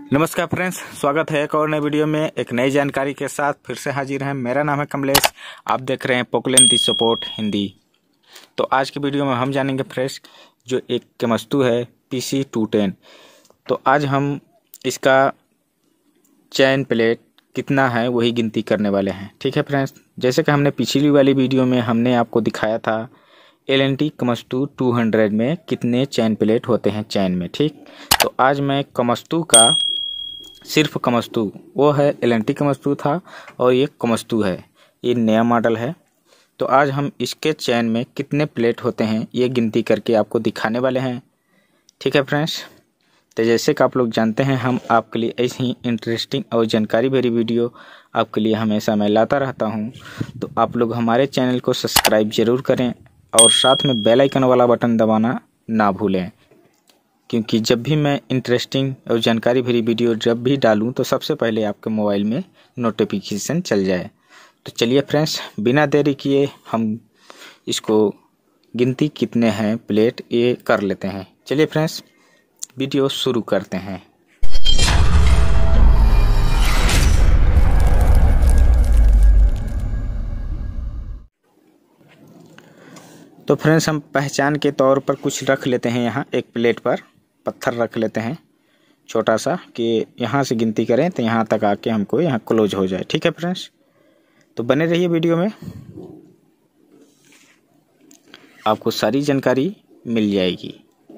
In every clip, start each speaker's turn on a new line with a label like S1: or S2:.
S1: नमस्कार फ्रेंड्स, स्वागत है एक और नए वीडियो में एक नई जानकारी के साथ फिर से हाजिर हैं। मेरा नाम है कमलेश, आप देख रहे हैं पोकलेन दी सपोर्ट हिंदी। तो आज की वीडियो में हम जानेंगे फ्रेंड्स जो एक केमस्तु है PC210। तो आज हम इसका चैन प्लेट कितना है वही गिनती करने वाले हैं। ठीक है फ्रेंड्स, जैसे कि हमने पिछली वाली वीडियो में हमने आपको दिखाया था L&T केमस्तु 200 में कितने चैन प्लेट होते हैं चैन में। ठीक, तो आज मैं केमस्तु का सिर्फ केमस्तु, वो है L&T केमस्तु था और ये केमस्तु है, ये नया मॉडल है। तो आज हम इसके चैन में कितने प्लेट होते हैं ये गिनती करके आपको दिखाने वाले हैं। ठीक है फ्रेंड्स, तो जैसे कि आप लोग जानते हैं हम आपके लिए ऐसी ही इंटरेस्टिंग और जानकारी भरी वीडियो आपके लिए हमेशा मैं लाता रहता हूं। तो आप लोग हमारे चैनल को सब्सक्राइब जरूर करें और साथ में बेल आइकन वाला बटन दबाना ना भूलें, क्योंकि जब भी मैं इंटरेस्टिंग और जानकारी भरी वीडियो जब भी डालूं तो सबसे पहले आपके मोबाइल में नोटिफिकेशन चल जाए। तो चलिए फ्रेंड्स, बिना देरी किए हम इसको गिनती कितने हैं प्लेट ये कर लेते हैं। चलिए फ्रेंड्स, वीडियो शुरू करते हैं। तो फ्रेंड्स, हम पहचान के तौर पर कुछ रख लेते हैं। यहाँ एक प्लेट पर पत्थर रख लेते हैं छोटा सा, कि यहाँ से गिनती करें तो यहाँ तक आके हमको यहाँ क्लोज हो जाए। ठीक है फ्रेंड्स, तो बने रहिए वीडियो में, आपको सारी जानकारी मिल जाएगी।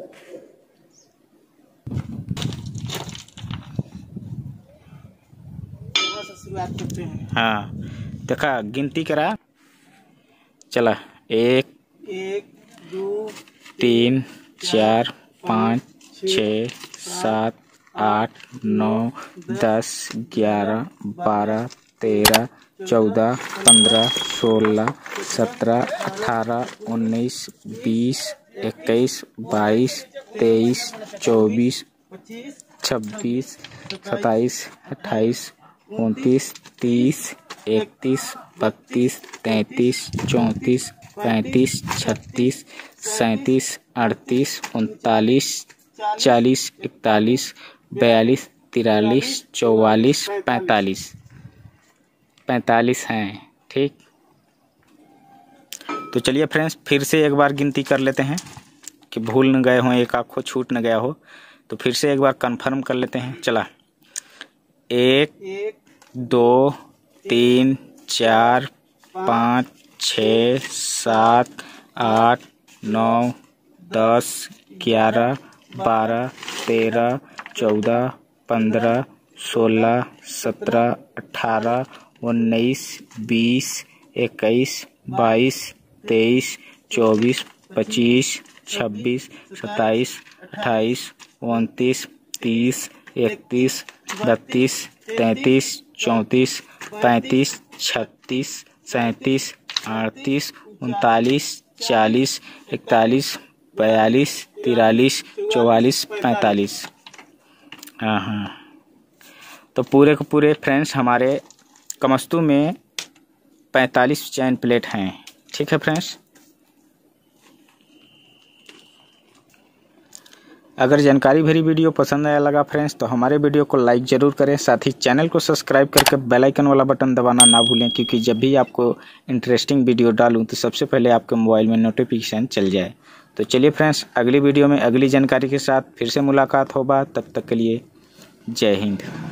S1: हाँ, देखा गिनती करा, चला 1 2 3 4 5 6 7 8 9 10 11 12 13 14 15 16 17 18 19 20 21 22 23 24 26 27 28 29 30 31 32 33 34 35 36 37 38 39 40 41 42 43 44 45 हैं। ठीक, तो चलिए फ्रेंड्स फिर से एक बार गिनती कर लेते हैं कि भूल न गए हों, एक आपको छूट न गया हो। तो फिर से एक बार कंफर्म कर लेते हैं। चला 1 2 3 4 5 6 7 8 9 10 11 12 13 14 15 16 17 18 19 20 21 22 23 24 25 26 27 28 29 30 31 32 33 34 35 36 37 38 39 40 41 42 43 44 45। हाँ, तो पूरे के पूरे फ्रेंड्स हमारे केमस्तु में 45 चैन प्लेट हैं। ठीक है फ्रेंड्स, अगर जानकारी भरी वीडियो पसंद आया लगा फ्रेंड्स तो हमारे वीडियो को लाइक ज़रूर करें, साथ ही चैनल को सब्सक्राइब करके बेल आइकन वाला बटन दबाना ना भूलें, क्योंकि जब भी आपको इंटरेस्टिंग वीडियो डालूं तो सबसे पहले आपके मोबाइल में नोटिफिकेशन चल जाए। तो चलिए फ्रेंड्स, अगली वीडियो में अगली जानकारी के साथ फिर से मुलाकात होगा। तब तक के लिए जय हिंद।